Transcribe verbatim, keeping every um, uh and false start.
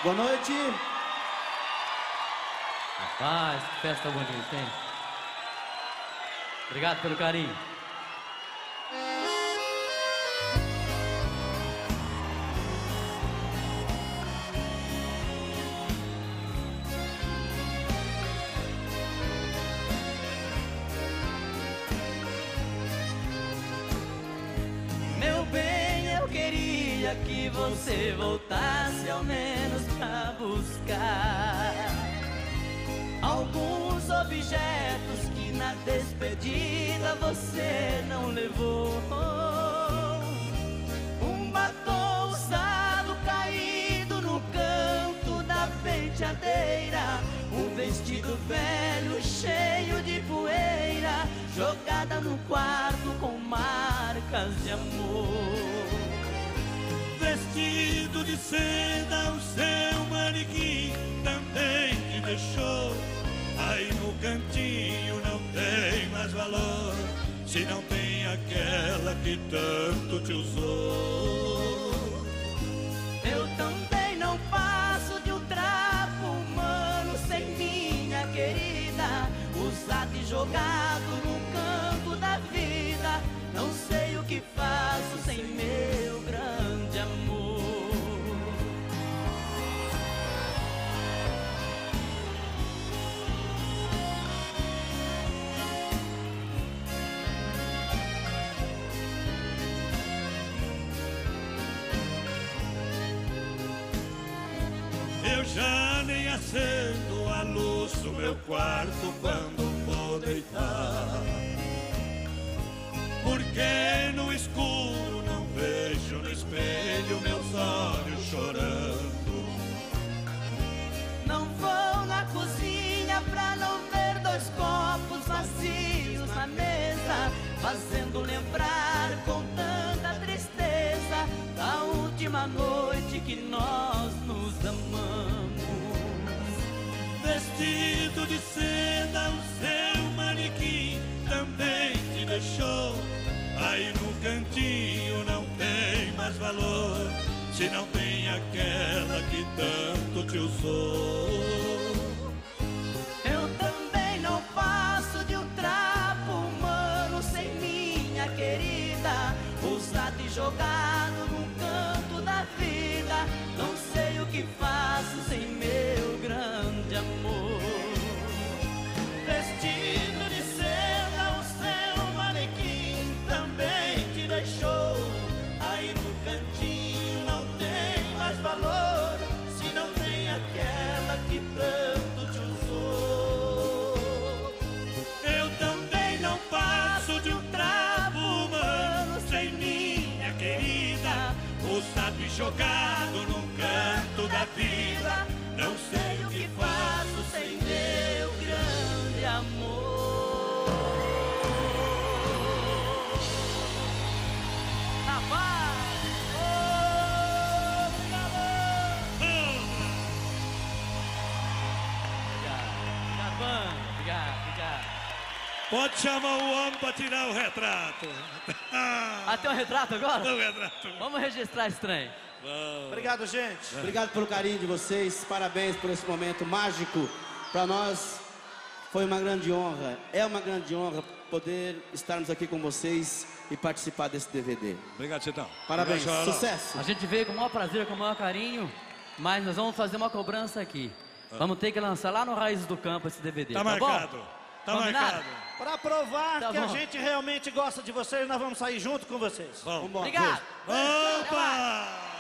Boa noite. Rapaz, que festa bonita, hein? Obrigado pelo carinho. Meu bem, eu queria que você voltasse ao menos pra buscar alguns objetos que na despedida você não levou. Um batom usado caído no canto da penteadeira, um vestido velho cheio de poeira jogada no quarto com marcas de amor. Vestido de seda, o seu manequim também te deixou. Aí no cantinho não tem mais valor, se não tem aquela que tanto te usou. Eu também não passo de um trapo humano sem minha querida, usado e jogado no canto da vida. Não sei o que faço sem meu grande amor. Eu já nem acendo a luz do meu quarto quando vou deitar, porque no escuro não vejo no espelho meus olhos chorando. Não vou na cozinha pra não ver dois copos vazios na mesa, fazendo lembrar com tanta tristeza da última noite que nós nos amamos. Vestido de seda, o seu manequim também te deixou. Aí no cantinho não tem mais valor, se não tem aquela que tanto te usou. Eu também não passo de um trapo humano sem minha querida, usado e jogado num canto da vida. Não sei o que faço sem meu grande amor. Vestido de seda, o seu manequim também te deixou. Aí no cantinho não tem mais valor, se não tem aquela que tanto te usou. Eu também não passo de um trapo humano sem minha querida, usado e jogado num canto da vida. Não sei o que faço sem meu grande amor. Rapaz! Oh, Obrigado. Obrigado, banda. Obrigado, obrigado. Pode chamar o homem pra tirar o retrato. Ah, tem um retrato agora? O retrato. Vamos registrar esse trem. Obrigado, gente. Obrigado pelo carinho de vocês. Parabéns por esse momento mágico. Para nós foi uma grande honra. É uma grande honra poder estarmos aqui com vocês e participar desse D V D. Obrigado, Chitão. Parabéns. Obrigado, Sucesso. A gente veio com o maior prazer, com o maior carinho, mas nós vamos fazer uma cobrança aqui. Vamos ter que lançar lá no Raízes do Campo esse D V D. Tá, Tá, marcado. bom? Tá Combinado? marcado. Para provar Tá que a bom. gente realmente gosta de vocês, nós vamos sair junto com vocês. Bom. Vambora. Obrigado. Opa!